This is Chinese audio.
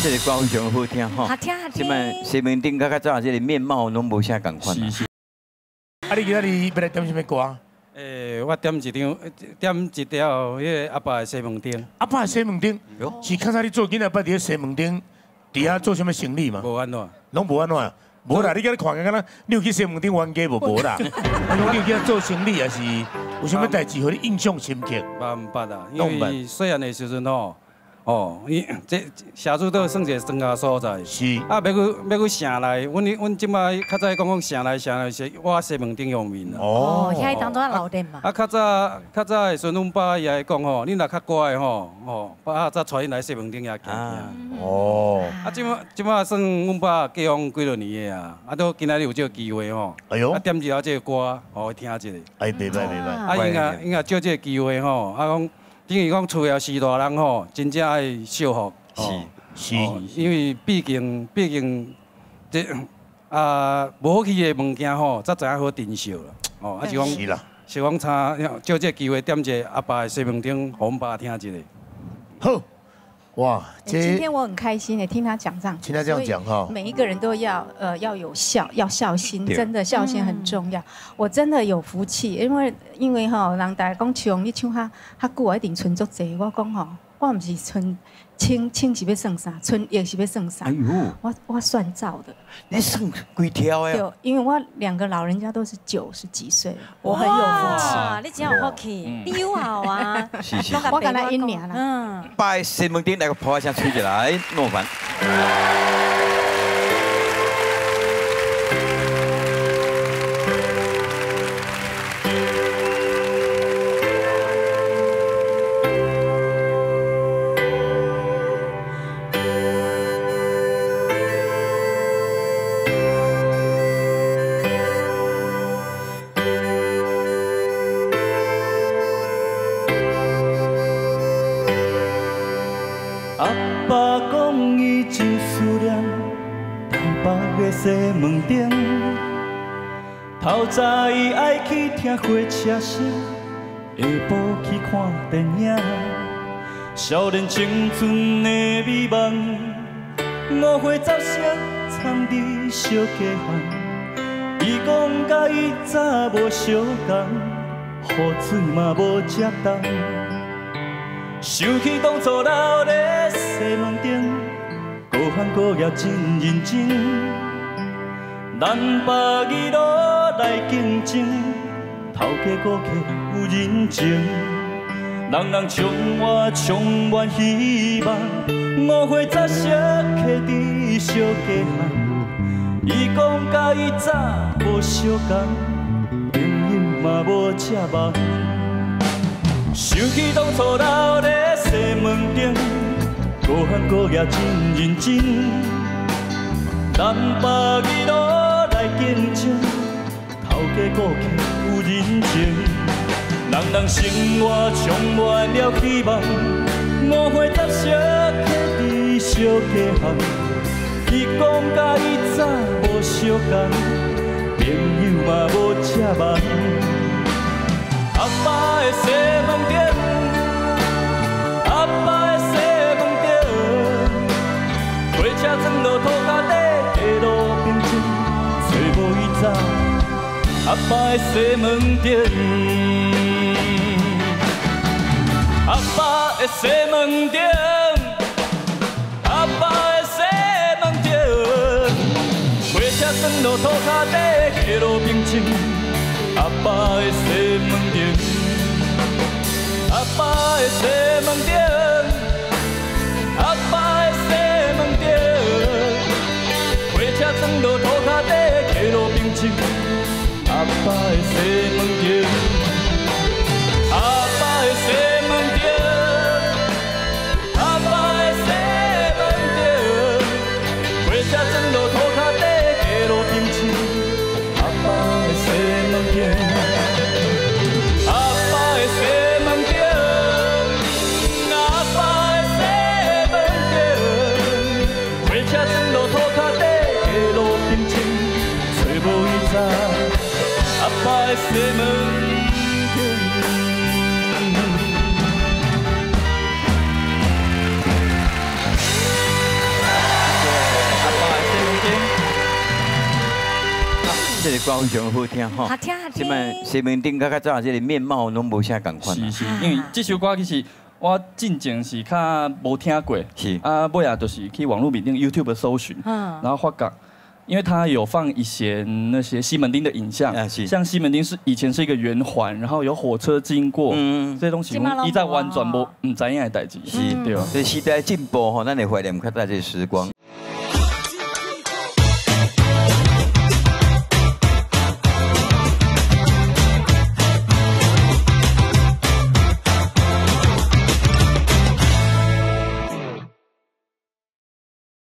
这个歌非常好听吼。 好听好听。 即摆西门町甲早这个面貌拢无啥共款。是。 啊，你今日要来点什么歌？ 我点一条迄个阿爸的西门町。 阿爸的西门町，是较早你做囡仔捌伫个西门町，底下做什么生意嘛？ 无安怎？ 拢无安怎？无啦，你今日看敢若你有去西门町玩家无啦？啊，你有去做生意也是有啥物代志，互你印象深刻？ 毋捌啊，因为细汉的时阵伊这社主都算一个庄稼所在。 是。 啊，要去城内，阮即摆较早讲城内是我西门町用面啦。 哦，遐当作老店嘛。 啊，较早的时阵，阮爸伊会讲吼，恁若较乖的爸才带恁来西门町遐行。 哦。 啊，即摆算阮爸结婚几落年的啊，都今仔日有这个机会哎呦。 啊，点一下这个歌，互伊听一下。 哎，袂歹。 啊，应该借这个机会啊讲。等于讲，厝后是大人真正爱惜福。 是。 因为毕竟这无好去的物件才知影好珍惜啦。啊是讲，是讲借这机会点一个阿爸的西门町，互阮爸听一下。 好，哇， 今天我很开心听他讲这样。 听他这样讲哈。 每一个人都要有孝心，真的孝心很重要。我真的有福气，因为人大家讲唱你唱较久，一定存足济。我讲我唔是存清是要算啥，存亿是要算啥。哎呦，我算账的。 你算几条的？ 对，因为我2个老人家都是90几岁，我很有福气。 你真有福气，你有好啊。 是。 我跟他1年了。 拜西门町来个破一声吹起来，诺凡。 西门町，透早伊爱去听火车声，下晡去看电影。少年青春的美梦，5岁早熟藏伫小街巷。伊讲甲伊早无相共，雨水嘛无遮重。想起当初老咧西门町，各行各业真认真。南北二路来竞争，头家顾客有人情，人人充满希望。5岁早熟徛伫小街巷，伊讲甲伊早无相共，朋友嘛无遮梦。想起当初老咧西门町，各行各业真认真，南北二路。来竞争，头家顾客有人情，人人生活充满了希望。5岁早熟徛伫小街巷，伊讲甲伊早无相共，朋友嘛无遮梦。阿爸的西门町，阿爸的西门町，火车转落土脚底，下路平静。阿爸的西门町，阿爸的西门町，阿爸的西门町，火车转落土脚底，下路平静。阿爸的西门町，阿爸的西门町，阿爸的西门町，火车转落土脚底，下路平静。阿爸的西门町，阿爸的西门町，阿爸的西门町，火车转落土脚底，下路平静。阿爸的西门町，阿爸的西门町，阿爸的西门町，火车转落土脚底，下路平静。找无伊早。阿爸的西门町， 歌非常好听吼。 好听好听。 即摆西门町甲早这个面貌拢无啥共款。 是，因为这首歌其实我进前是较无听过， 是啊，尾啊就是去网络面顶 YouTube 搜寻，然后发觉。因为他有放以前那些西门町的影像，像西门町以前是一个圆环，然后有火车经过，这些东西一在完全不知影的代志，是对吧？ 所以时代进步吼，咱会怀念较早这时光。